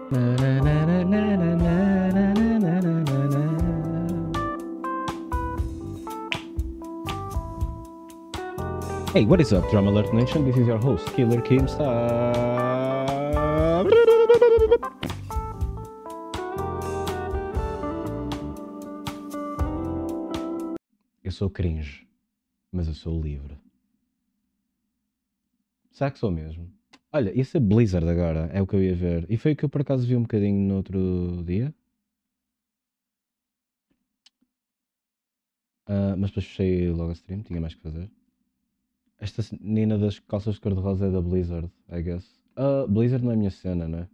Hey, what is up, Drum Alert Nation? This is your host, Killer Keemstar. Eu sou cringe, mas eu sou livre. Será que sou mesmo? Olha, esse Blizzard agora é o que eu ia ver. E foi o que eu por acaso vi um bocadinho no outro dia. Mas depois fechei logo a stream, tinha mais que fazer. Esta menina das calças de cor-de-rosa é da Blizzard, I guess. Blizzard não é a minha cena, né?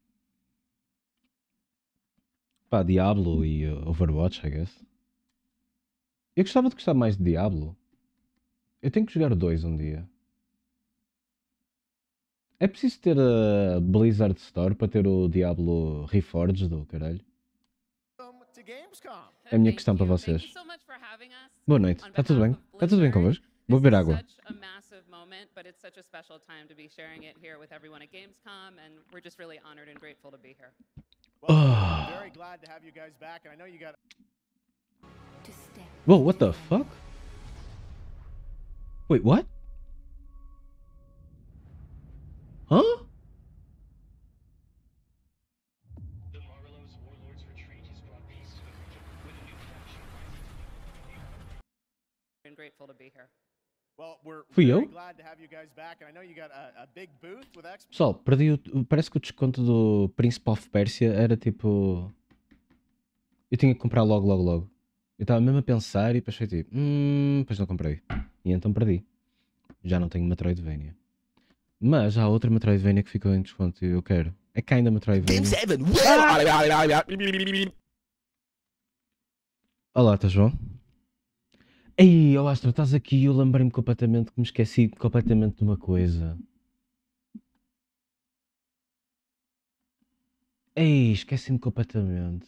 Pá, Diablo e Overwatch, I guess. Eu gostava de gostar mais de Diablo. Eu tenho que jogar dois um dia. É preciso ter a Blizzard Store para ter o Diablo Reforged do caralho? É a minha questão para vocês. Boa noite, está tudo bem? Está tudo bem convosco? Vou beber água. Whoa, what the fuck? Wait, what? Huh? Fui eu? Pessoal, perdi o... Parece que o desconto do Prince of Persia era tipo... Eu tinha que comprar logo. Eu estava mesmo a pensar e depois foi tipo... Depois não comprei. E então perdi. Já não tenho Metroidvania. Mas há outra Metroidvania que ficou em desconto e eu quero. É kinda Metroidvania. Olá, tá João? Ei, Astro, estás aqui e eu lembrei-me completamente que me esqueci completamente de uma coisa. Ei, esqueci-me completamente.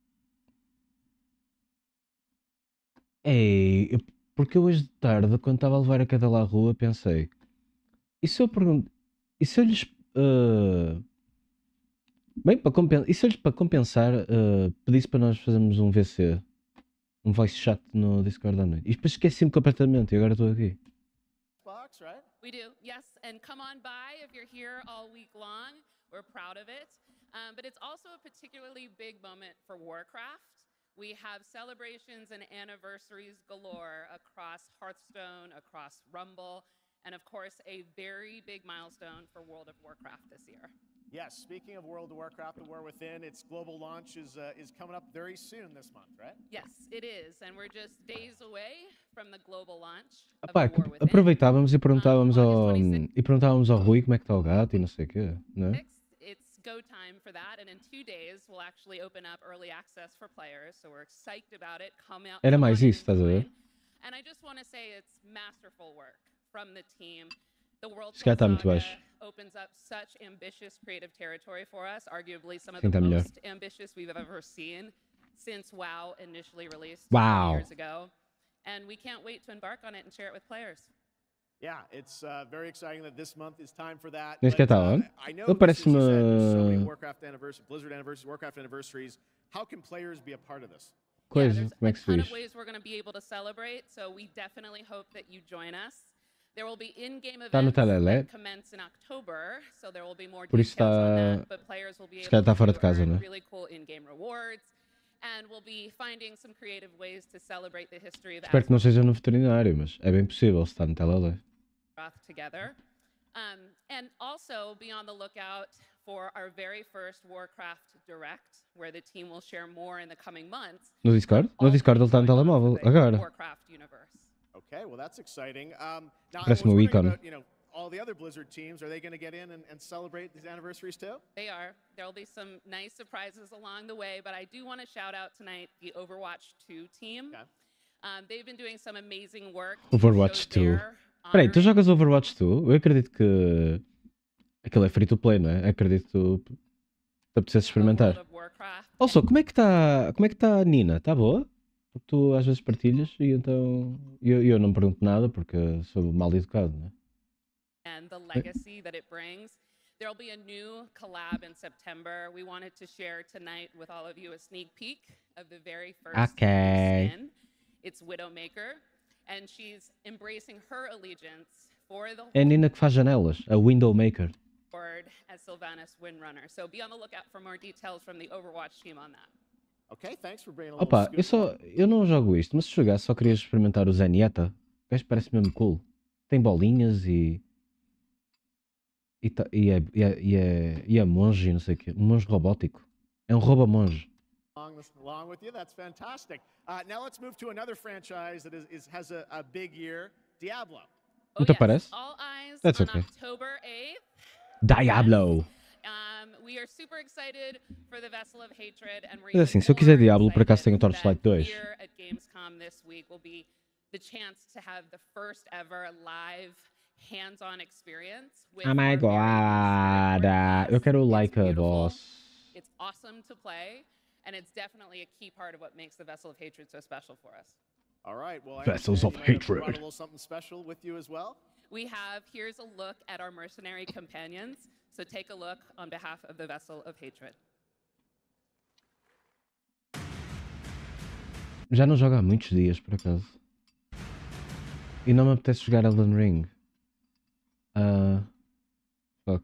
Ei, porque eu hoje de tarde, quando estava a levar a cadela à rua, pensei... E se eu pergunto... E se eu lhes... Bem, e se eu lhes para compensar pedisse para nós fazermos um VC? Um voice chat no Discord à noite. E depois esqueci-me completamente e agora estou aqui. We do, yes, and come on by if you're here all week long. We're proud of it. But it's also a particularly big moment for Warcraft. We have celebrations and anniversaries galore across Hearthstone, across Rumble, and of course a very big milestone for World of Warcraft this year. Yes, speaking of World of Warcraft, The War Within, its global launch is coming up very soon this month, right? Yes, it is, and we're just days away from the global launch of Apá, The War Within. aproveitávamos e perguntávamos ao Rui como é que está o gato e não sei o quê, não é? It's go time for that, and in 2 days we'll actually open up early access for players, so we're psyched about it. Era mais isso, estás a ver? And I just want to say it's masterful work from the team. The World Saga opens up such ambitious creative territory for us, arguably some of the most ambitious we've ever seen since WoW initially released 2 years ago. And we can't wait to embark on it and share it with players. Yeah, it's very exciting that this month is time for that. Neste que está, I know ele parece-me... so many Warcraft anniversaries, Blizzard anniversaries, Warcraft anniversaries. How can players be a part of this? Coisa, como é que se There's a ton diz? of ways we're going to be able to celebrate, so we definitely hope that you join us. There will be in-game events that commence in October, so there will be more details on that, but players will be able to earn really cool in-game rewards, and we'll be finding some creative ways to celebrate the history of Espero que não seja no veterinário, mas é bem possível se está no Telalé. Together. And also be on the lookout for our very first Warcraft Direct, where the team will share more in the coming months. No Discord? No Discord ele está no telemóvel, agora. Warcraft universe. Okay, well that's exciting. Now Parece-me o ícone. about, all the other Blizzard teams, are they going to get in and celebrate these anniversaries too? They are. There'll be some nice surprises along the way, but I do want to shout out tonight the Overwatch 2 team. Okay. They've been doing some amazing work. Overwatch 2. Espera aí, tu jogas Overwatch 2? Eu acredito que aquilo é free to play, não é? Acredito que te apetecesse experimentar. Also, como é que está a Nina? Está boa? Porque tu às vezes partilhas e então eu não pergunto nada porque sou mal educado, não é? And the legacy that it brings. There'll be a new collab in September. We wanted to share tonight with all of you a sneak peek of the very first skin. It's Widowmaker, and she's embracing her allegiance for the É a Nina que faz janelas, a Windowmaker. As Sylvanas Windrunner. So be on the lookout for more details from the Overwatch team on that. Okay, thanks for bringing a little Opa, eu não jogo isto, mas se jogasse só queria experimentar o Zenyatta. O gajo parece mesmo cool. Tem bolinhas e é monge e não sei o quê. Um monge robótico. É um rouba-monge. Along with you, that's fantastic. Now let's move to another franchise that has a big year, Diablo. Não te parece? All eyes That's on okay. October 8th. Diablo! We are super excited for the Vessel of Hatred, and we're Mas assim, se eu quiser Diablo, por acaso tenho o Torchlight 2. Here at Gamescom this week will be the chance to have the first ever live hands-on experience with Oh my god! Eu quero o Leica Boss. It's awesome to play, and it's definitely a key part of what makes the Vessel of Hatred so special for us. All right, well, Vessels of Hatred. Brought a little something special with you as well. Here's a look at our mercenary companions. So take a look on behalf of the Vessel of Hatred. Já não jogo há muitos dias, por acaso. E não me apetece jogar Elden Ring. Fuck.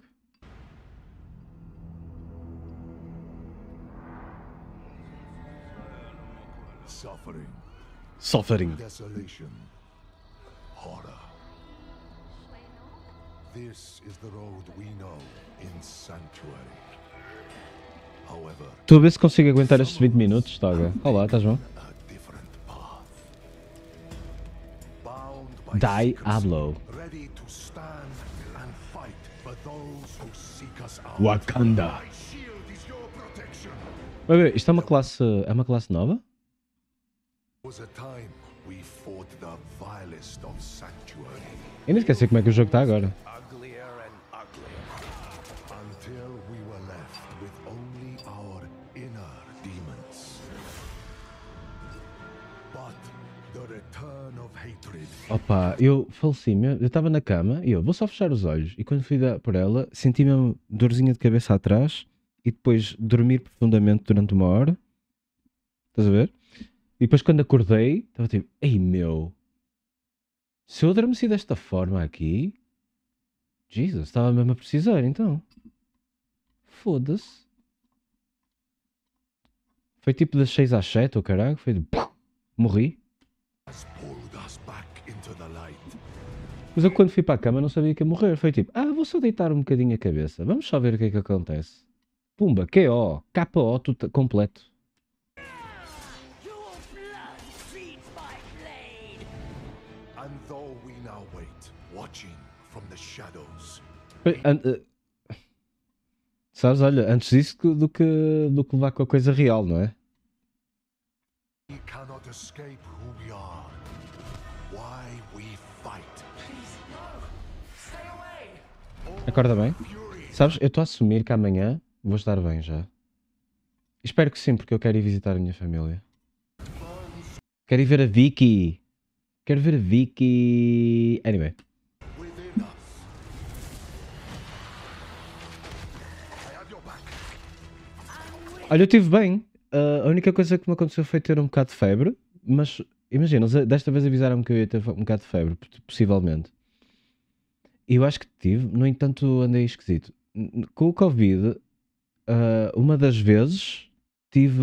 Suffering. Desolation. Horror. This is the road we know in Sanctuary. However, Estou a ver se consigo aguentar estes 20 minutos, Toga. Olá, estás bom? a different path. Bound by Diablo. secrets, ready to stand and fight for those who seek us out. Wakanda. My shield is your protection. Vai ver, isto é uma classe nova? Was a time we fought the vilest of Sanctuary. Eu nem esqueci como é que o jogo está agora. Uglier and uglier. Until we were left with only our inner demons. But the return of hatred. Opa, eu faleci, eu estava na cama e eu vou só fechar os olhos. E quando fui dar por ela, senti mesmo dorzinha de cabeça atrás e depois dormir profundamente durante uma hora. Estás a ver? E depois quando acordei, estava tipo, ei meu, se eu adormeci desta forma aqui, Jesus, estava mesmo a precisar então. Foda-se. Foi tipo das 6 às 7, o caralho, foi de... Morri. Pulled us back into the light. Mas eu quando fui para a cama não sabia que ia morrer. Foi tipo, vou só deitar um bocadinho a cabeça. Vamos só ver o que é que acontece. Pumba, KO, KO completo. And though we now wait, watching from the shadows, Sabes, olha, antes disso do que levar com a coisa real, não é? we cannot escape who we are. Why we fight. Acorda bem? Sabes, eu estou a assumir que amanhã vou estar bem já. Espero que sim, porque eu quero ir visitar a minha família. Quero ir ver a Vicky. Quero ver a Vicky. Anyway. Within us. I have your back. Olha, eu estive bem. A única coisa que me aconteceu foi ter um bocado de febre. Mas, imagina, desta vez avisaram-me que eu ia ter um bocado de febre, possivelmente. E eu acho que tive, no entanto andei esquisito. Com o Covid, uma das vezes tive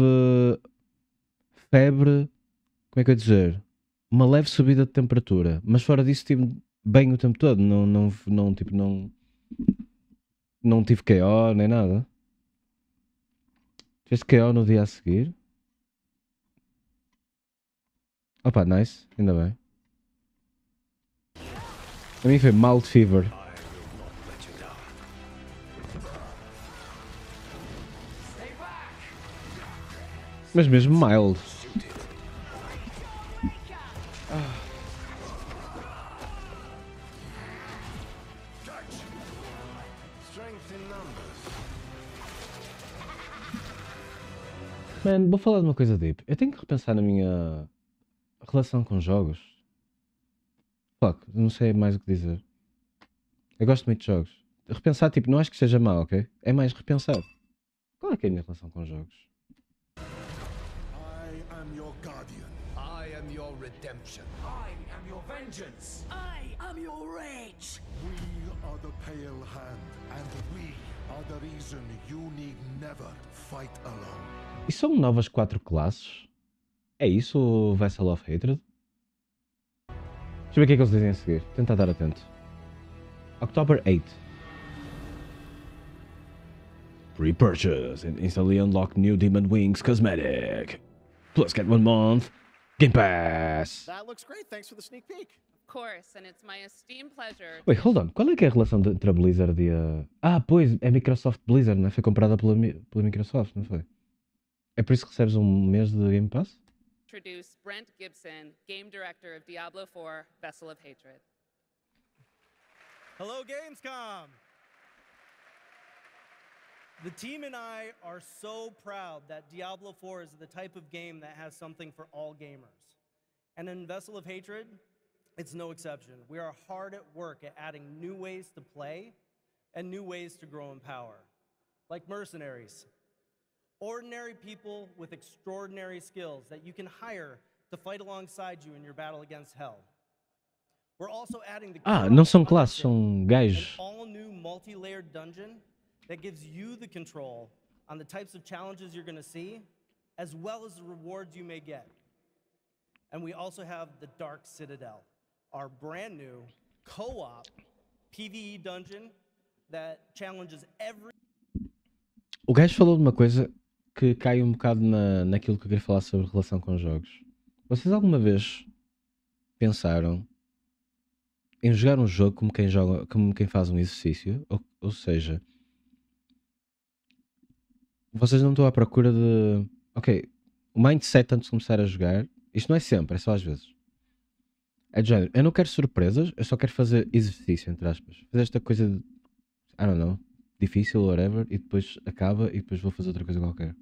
febre, como é que eu ia dizer? Uma leve subida de temperatura. Mas fora disso estive bem o tempo todo. Não tive KO nem nada. Tiveste KO no dia a seguir? Opa, nice, ainda bem. A mim foi mild fever. Mas mesmo mild. Mano, vou falar de uma coisa deep. Eu tenho que repensar na minha relação com jogos. Fuck, não sei mais o que dizer. Eu gosto muito de jogos. Repensar, tipo, não acho que seja mau, ok? É mais repensar. Qual é que é a minha relação com jogos? I am your guardian. I am your redemption. I am your vengeance. I am your rage. We are the Pale Hand, and we are the reason you need never fight alone. E são novas 4 classes? É isso o Vessel of Hatred? Deixa eu ver o que é que eles dizem a seguir. Tenta estar atento. October 8. Pre-purchase and instantly unlock new Demon Wings cosmetic. Plus get 1 month. Game Pass. That looks great. Thanks for the sneak peek. Of course, and it's my esteemed pleasure. Wait, hold on. Qual é que é a relação entre a Blizzard e a... Ah, pois, é Microsoft Blizzard, não é? Foi comprada pela Microsoft, não foi? É por isso que recebes um mês de Game Pass? Introduce Brent Gibson, Game Director of Diablo 4, Vessel of Hatred. Hello, Gamescom! The team and I are so proud that Diablo 4 is the type of game that has something for all gamers. And in Vessel of Hatred, it's no exception. We are hard at work at adding new ways to play and new ways to grow in power. Like mercenaries. Ordinary people with extraordinary skills that you can hire to fight alongside you in your battle against hell. We're also adding the não são classes, são gajos. an all-new multi-layered dungeon that gives you the control on the types of challenges you're going to see, as well as the rewards you may get. And we also have the Dark Citadel, our brand new co-op PvE dungeon that challenges every... O gajo falou de uma coisa que cai um bocado naquilo que eu queria falar sobre relação com jogos. Vocês alguma vez pensaram em jogar um jogo como quem faz um exercício? Ou seja, vocês não estão à procura de... Ok, o mindset antes de começar a jogar, isto não é sempre, é só às vezes. É de género, eu não quero surpresas, eu só quero fazer exercício, entre aspas. Fazer esta coisa de, I don't know, difícil, whatever, e depois acaba e depois vou fazer outra coisa qualquer.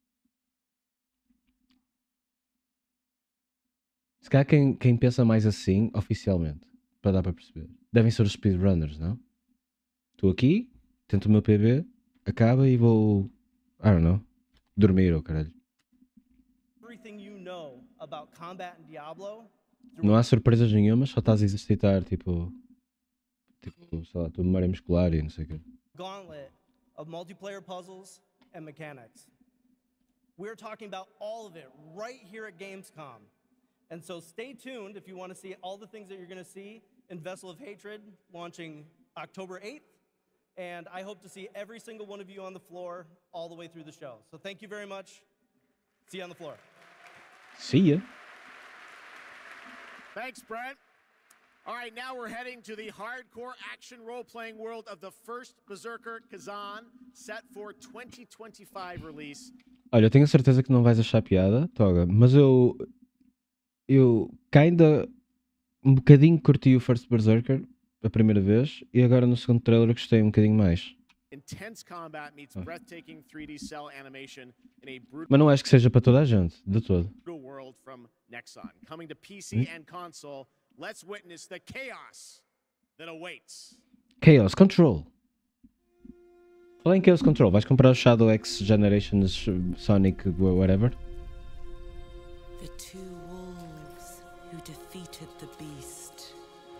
Se calhar quem pensa mais assim, oficialmente, para dar para perceber, devem ser os speedrunners, não? Estou aqui, tento o meu PB, acaba e vou, I don't know, dormir ou caralho. Everything you know about combat in Diablo. Não há surpresas nenhumas, só estás a exercitar, tipo, sei lá, a tua memória muscular e não sei o quê. Gauntlet of multiplayer puzzles and mechanics. We're talking about all of it right here at Gamescom. And so stay tuned if you want to see all the things that you're going to see in Vessel of Hatred launching October 8th. And I hope to see every single one of you on the floor all the way through the show. So thank you very much. See you on the floor. See ya. Thanks, Brent. All right, now we're heading to the hardcore action role-playing world of the first Berserker Kazan, set for 2025 release. Olha, eu tenho a certeza que não vais achar piada, Toga, mas eu kinda um bocadinho curti o First Berserker a primeira vez e agora no segundo trailer gostei um bocadinho mais. Intense combat meets breathtaking 3D cell animation in a brutal Mas não acho que seja para toda a gente, de todo. world from Nexon. Coming to PC and console, let's witness the chaos that awaits. Chaos Control. Fala em Chaos Control, vais comprar o Shadow X Generations Sonic whatever? The two wolves who defeated the beast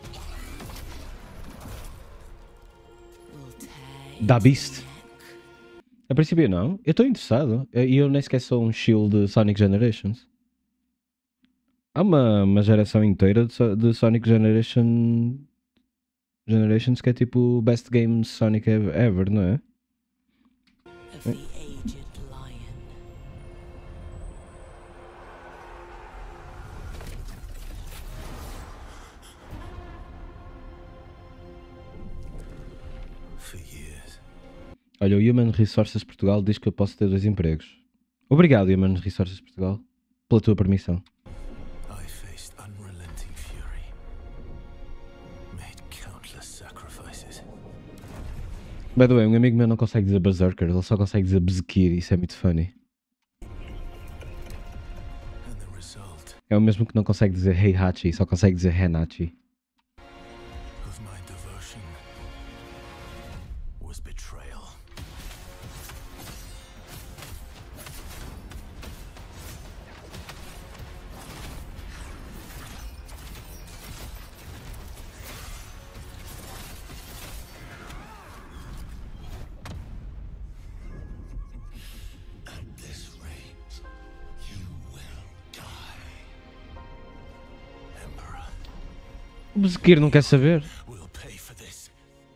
will tear Da its Beast. neck. A princípio não, eu estou interessado e eu nem sequer sou um shield de Sonic Generations. Há uma geração inteira de Sonic Generations que é tipo o best game Sonic ever, não é? Of the aged lion. For years. Olha, o Human Resources Portugal diz que eu posso ter 2 empregos. Obrigado, Human Resources Portugal, pela tua permissão. I faced unrelenting fury. Made countless sacrifices. By the way, um amigo meu não consegue dizer Berserker, ele só consegue dizer Bezekir, isso é muito funny. And the result É o mesmo que não consegue dizer Heihachi, só consegue dizer Henachi. of my devotion was betrayal. At this rate, you will die. Emperor, O Bezequir não quer saber. we'll pay for this.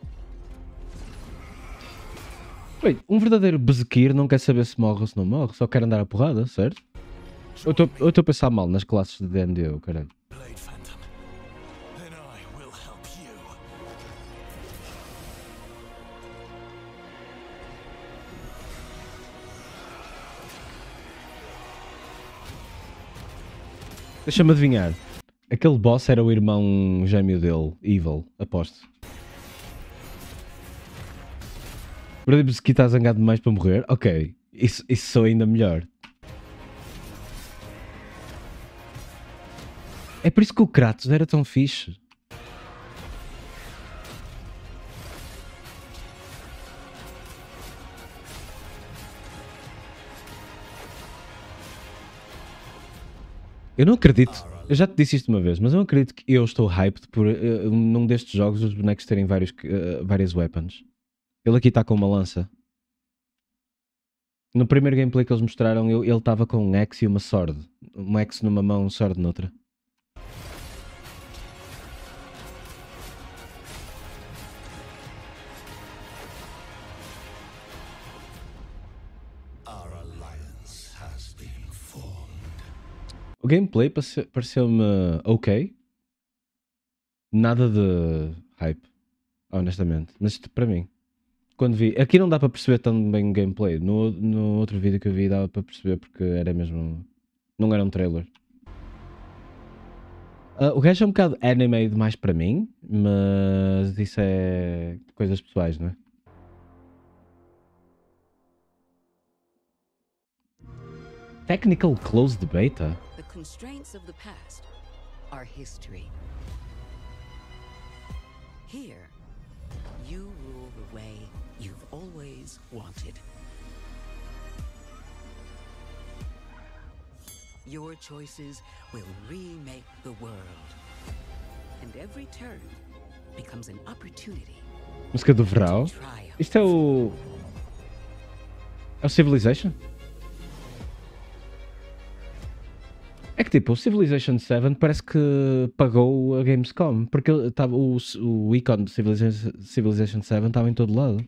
Wait, um verdadeiro Bezequir não quer saber se morre ou se não morre, só quer andar a porrada, certo? Eu estou a pensar mal nas classes de D&D, caralho. Blade Phantom. Then I will help you. Deixa-me adivinhar. Aquele boss era o irmão gêmeo dele, Evil, aposto. O verdadeiro Bezequir está zangado demais para morrer? Ok, isso sou ainda melhor. É por isso que o Kratos era tão fixe. Eu não acredito, eu já te disse isto uma vez, mas eu não acredito que eu estou hyped por num destes jogos os bonecos terem várias weapons. Ele aqui está com uma lança. No primeiro gameplay que eles mostraram, ele estava com um axe e uma sword. Um axe numa mão, um sword noutra. Our alliance has been formed. O gameplay pareceu-me ok. Nada de hype, honestamente. Mas isto para mim. Quando vi, aqui não dá para perceber tão bem o gameplay. No outro vídeo que eu vi dava para perceber porque era mesmo. Não era um trailer. O gajo é um bocado anime demais para mim, mas isso é coisas pessoais, não é? Technical closed beta? The constraints of the past are history. Here, you rule the way you've always wanted. Your choices will remake the world. And every turn becomes an opportunity Música do Vrau. to triumph. Isto é o. É o Civilization? É que tipo, o Civilization 7 parece que pagou a Gamescom, porque tava, o ícone de Civilization 7 estava em todo lado.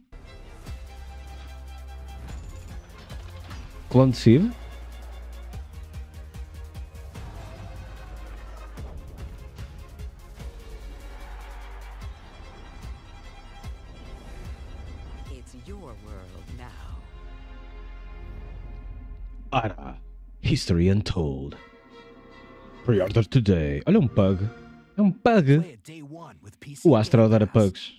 Clone de Civ? It's your world now. Ara. History Untold. Pre-order today. Olha um pug. É um pug. Play it day one with PC O Astro Game adora Pass. pugs.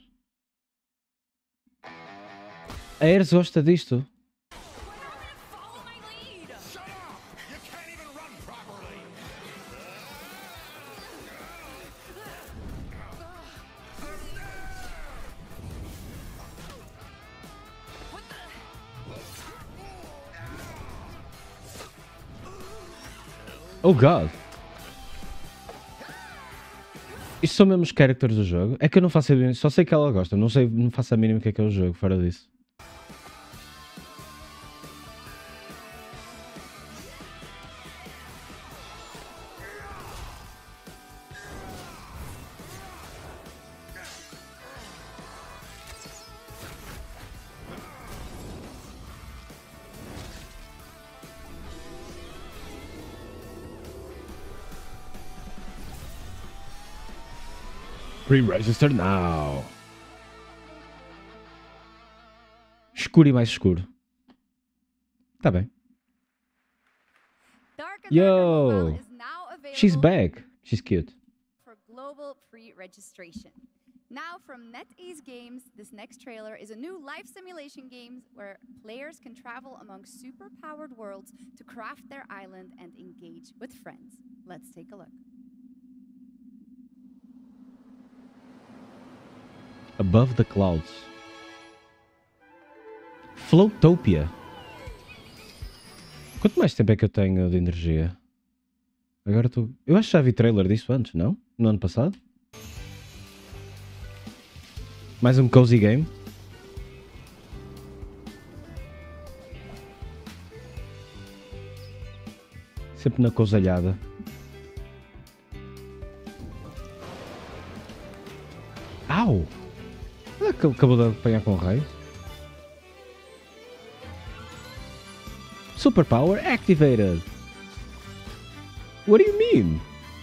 A Ares gosta disto. Follow my lead. Shut up! You can't even run properly. Oh god. Isto são mesmo os characters do jogo? É que eu não faço ideia, só sei que ela gosta, não faço a mínima o que é o jogo, fora disso. Pre-register now. Escuro e mais escuro. Tá bem. Dark and Yo. Darker Mobile is now available She's back. She's cute. for global pre-registration. Now from NetEase Games, this next trailer is a new life simulation game where players can travel among super-powered worlds to craft their island and engage with friends. Let's take a look. Above the Clouds. Floatopia. Quanto mais tempo é que eu tenho de energia? Agora estou... Eu acho que já vi trailer disso antes, não? No ano passado? Mais um cozy game? Sempre na cousalhada. Au! Acabou de apanhar com raio. Superpower activated! What do you mean?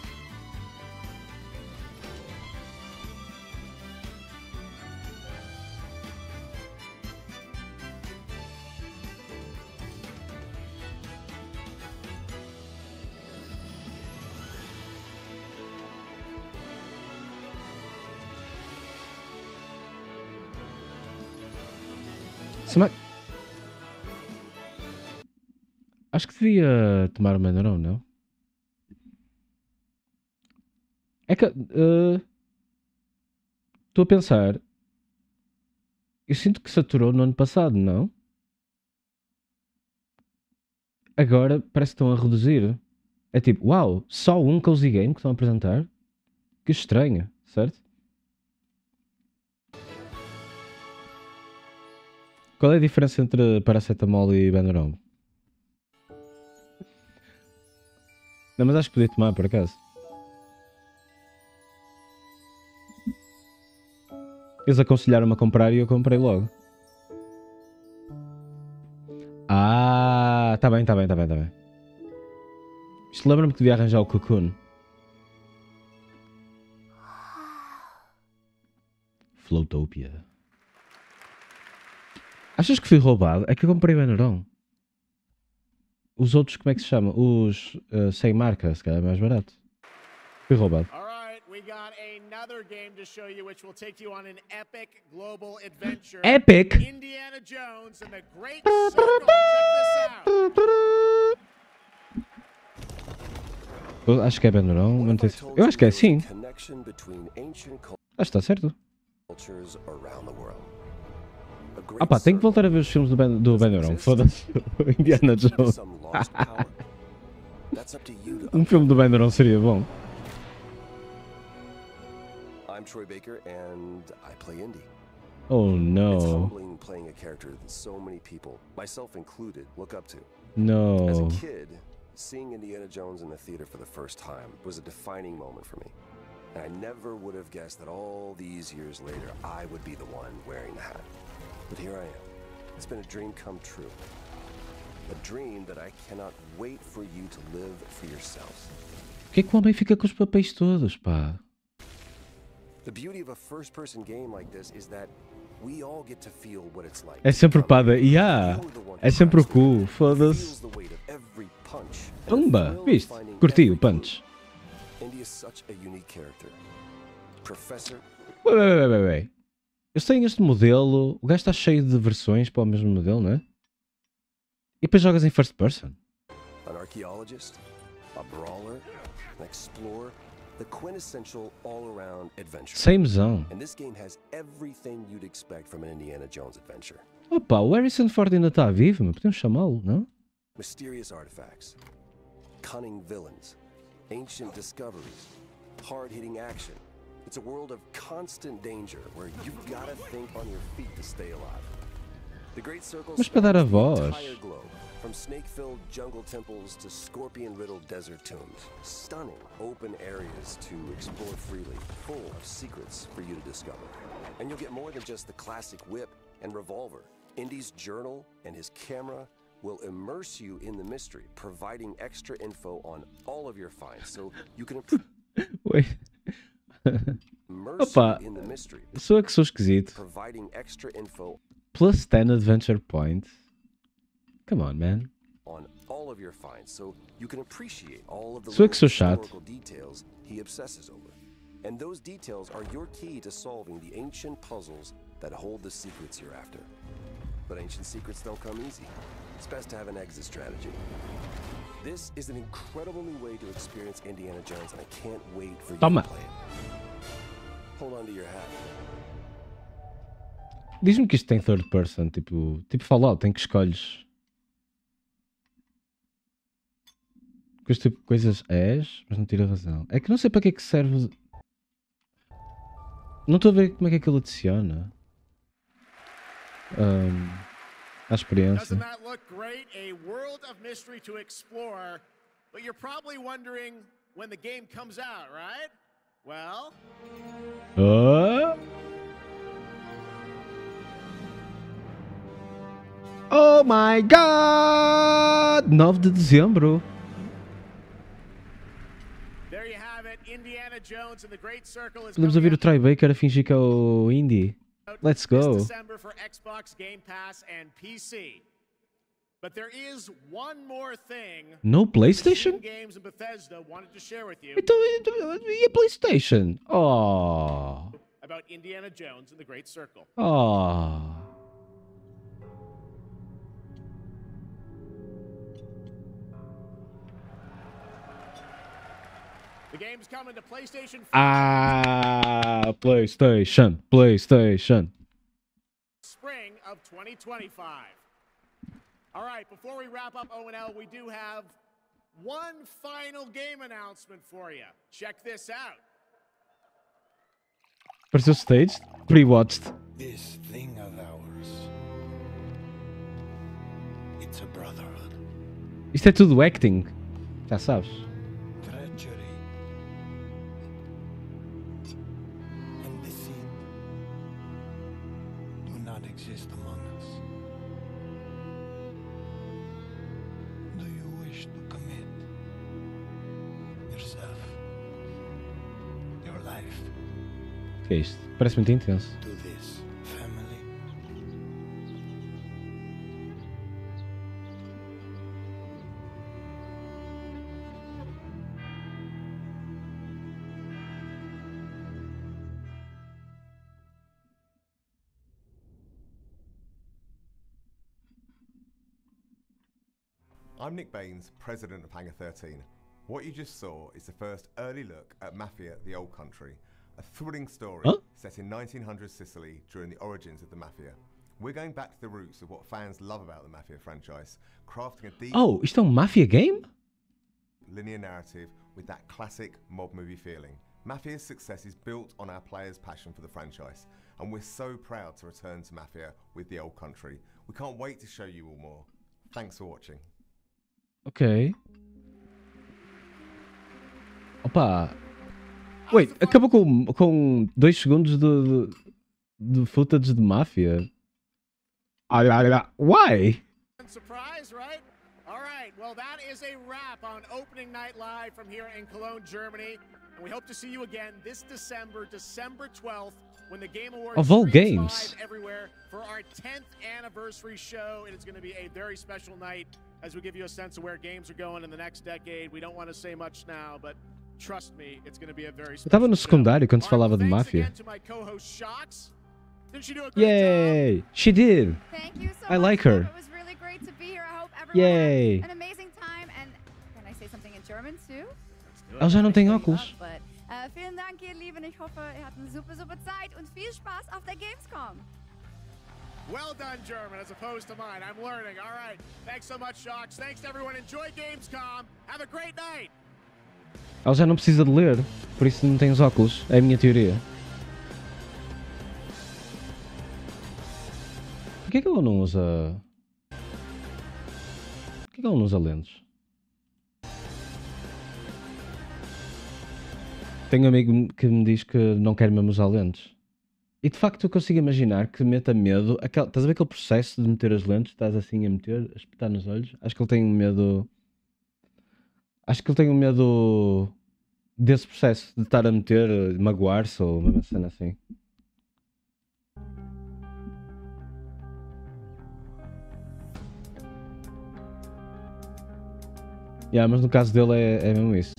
Acho que devia tomar o Mandaron, não? É que... Estou a pensar... Eu sinto que saturou no ano passado, não? Agora parece que estão a reduzir. É tipo, uau, só um cozy game que estão a apresentar? Que estranho, certo? Qual é a diferença entre paracetamol e Benuron? Não, mas acho que podia tomar, por acaso. Eles aconselharam-me a comprar e eu comprei logo. Ah, tá bem. Isto lembra-me que devia arranjar o Cocoon. Floatopia. Achas que fui roubado? É que eu comprei o Benuron. Os outros, como é que se chama? Os sem marca, se calhar é mais barato. Fui roubado. Epic? Indiana Jones and the Great Circle. Check this out. Acho que é Benuron. Eu acho que é sim. Acho que está certo. Ah pá, tenho que voltar a ver os filmes do Benuron. Foda-se. Indiana Jones. Um filme do Benuron seria bom. I'm Troy Baker and I play Indy. Oh It's no. humbling playing a character that so many people, myself included, look up to. As No. a kid, seeing Indiana Jones in the theater for the first time was a defining moment for me. And I never would have guessed that all these years later, I would be the one wearing the hat. But here I am. It's been a dream come true. A dream that I cannot wait for you to live for yourselves. Porquê que o homem fica com os papéis todos, pá? The beauty of a first-person game like this is that we all get to feel what it's like. É sempre o pada. É sempre o cu. Foda-se. Pumba, viste? Curti o punch. Indy is such a unique character. Professor. Wait. Eu tenho este modelo. O gajo está cheio de versões para o mesmo modelo, não é? E depois jogas em first person. An archaeologist, a brawler, an explorer, the quintessential all-around adventure. Samezão. And this game has everything you'd expect from an Indiana Jones adventure. Opa, o Harrison Ford ainda está vivo, mas podemos chamá-lo, não? Mysterious artifacts, cunning villains, ancient discoveries, hard-hitting action. It's a world of constant danger where you've got to think on your feet to stay alive. The Great Circle Mas para dar a spans the voz. entire globe, from snake-filled jungle temples to scorpion-riddled desert tombs. Stunning open areas to explore freely, full of secrets for you to discover. And you'll get more than just the classic whip and revolver. Indy's journal and his camera will immerse you in the mystery, providing extra info on all of your finds, so you can Oi. immerse Opa, you in the mystery, sou eu que sou esquisito. providing extra info Plus 10 adventure points. Come on, man. on all of your finds, so you can appreciate all of the Sou eu que little sou chato. historical details he obsesses over. And those details are your key to solving the ancient puzzles that hold the secrets you're after. But ancient secrets don't come easy. It's best to have an exit strategy. This is an incredible new way to experience Indiana Jones, and I can't wait for you Toma. to play it. Hold on to your hat. Diz-me que isto tem third person, tipo Fallout, tem que escolhes. Que este tipo de coisas és, mas não tira razão. É que não sei para que é que serve. Não estou a ver como é que aquilo adiciona. A experiência. Doesn't that look great? A world of mystery to explore. But you're probably wondering when the game comes out, right? Well... Oh my God! 9 de dezembro. There you have it. Indiana Jones and the Great Circle is Podemos ouvir o Troy Baker a fingir que é o Indy. Let's go. This December for Xbox, Game Pass, and PC. But there is one more thing. No PlayStation? Games and Bethesda wanted to share with you. Então, e a PlayStation? Oh. About Indiana Jones and the Great Circle. Oh. The game's coming to PlayStation 5. PlayStation. Spring of 2025. All right, before we wrap up O&L, we do have one final game announcement for you. Check this out. Pareceu staged? Pre-watched. This thing of ours. It's a brotherhood. Isto é tudo acting. Já sabes. Treachery. And deceit do not exist among us. Do you wish to commit yourself, your life, O que é isto? Parece muito intenso. to this family? I'm Nick Baines, president of Hangar 13. What you just saw is the first early look at Mafia: The Old Country, a thrilling story set in 1900 Sicily during the origins of the Mafia. We're going back to the roots of what fans love about the Mafia franchise, crafting a deep Oh, isto é um Mafia game? linear narrative with that classic mob movie feeling. Mafia's success is built on our players' passion for the franchise, and we're so proud to return to Mafia with The Old Country. We can't wait to show you all more. Thanks for watching. Ok. Opa. Wait, acabou com 2 segundos de footage de Mafia. Why? Surprise, right? All right, well, that is a wrap on Opening Night Live from here in Cologne, Germany. And we hope to see you again this December 12th, when the Game Awards Of all streams games. live everywhere for our 10th anniversary show. It is going to be a very special night as we give you a sense of where games are going in the next decade. We don't want to say much now, but trust me, it's going to be a very Eu estava no special show. secundário quando se All right, falava de thanks Mafia. again to my co-host Shox. Didn't she do a great Yay! She did. Thank you so I much. like her. It was really great to be here. I hope everyone Yay. had an amazing time. And can I say something in German too? Ela já não tem óculos. But, vielen Dank, ihr Lieben. Ich hoffe, ihr hattet eine super, super Zeit und viel Spaß auf der Gamescom. Well done, German, as opposed to mine. I'm learning. All right. Thanks so much, Shox. Thanks to everyone. Enjoy Gamescom. Have a great night. Ela já não precisa de ler, por isso não tem os óculos. É a minha teoria. Por que é que ela não usa... Por que é que ela não usa lentes? Tenho um amigo que me diz que não quer mesmo usar lentes. E de facto eu consigo imaginar que meta medo. Estás a ver aquele processo de meter as lentes? Estás assim a meter, a espetar nos olhos? Acho que ele tem um medo... Acho que ele tem um medo desse processo de estar a meter, magoar-se ou uma cena assim. Yeah, mas no caso dele é mesmo isso.